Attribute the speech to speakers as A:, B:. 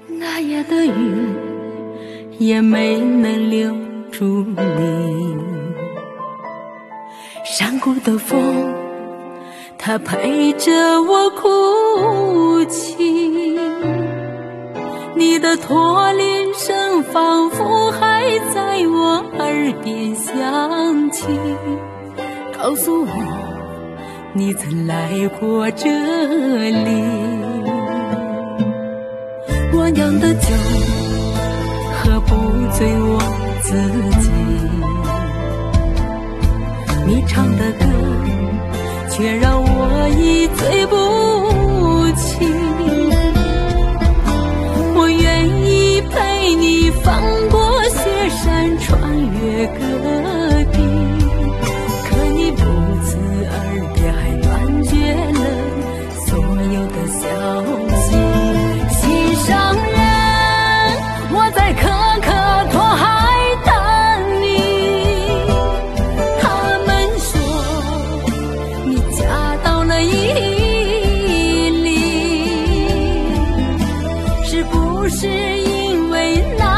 A: 那夜的雨也没能留住你，山谷的风它陪着我哭泣，你的驼铃声仿佛还在我耳边响起，告诉我你曾来过这里。我酿的酒喝不醉我自己，你唱的歌却让我一醉不起。我愿意陪你翻过雪山，穿越戈壁，可你不辞而别，还断绝了所有的消息。心上人，我在可可托海等你，他们说你嫁到了伊犁，是不是因为那